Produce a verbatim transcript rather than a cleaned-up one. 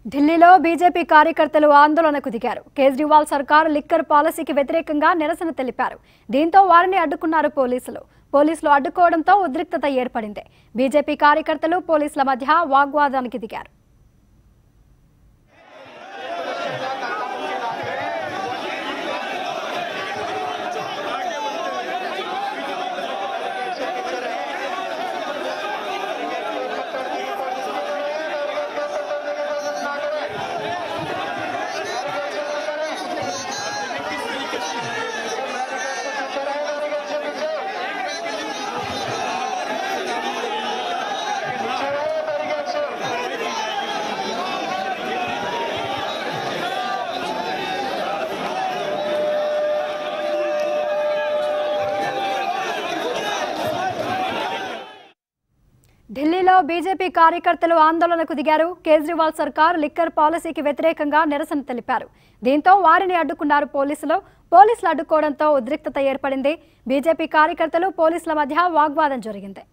ఢిల్లీలో బీజేపీ కార్యకర్తలు ఆందోళనకు దిగారు. కేజ్రీవాల్ సర్కార్ లిక్కర్ పాలసీకి వ్యతిరేకంగా నిరసన తెలిపారు. దీంతో వారిని అడ్డుకున్నారు పోలీసులు. పోలీసులు అడ్డుకోవడంతో ఉద్రిక్తత ఏర్పడింది. బీజేపీ కార్యకర్తలు పోలీసుల మధ్య వాగ్వాదానికి దిగారు. ఢిల్లీలో బీజేపీ కార్యకర్తలు ఆందోళనకు దిగారు. కేజ్రీవాల్ సర్కార్ లిక్కర్ పాలసీకి వ్యతిరేకంగా నిరసన తెలిపారు. దీంతో వారిని అడ్డుకున్నారు పోలీసులు. పోలీసులు అడ్డుకోవడంతో ఉద్రిక్తత ఏర్పడింది. బీజేపీ కార్యకర్తలు పోలీసుల మధ్య వాగ్వాదం జరిగింది.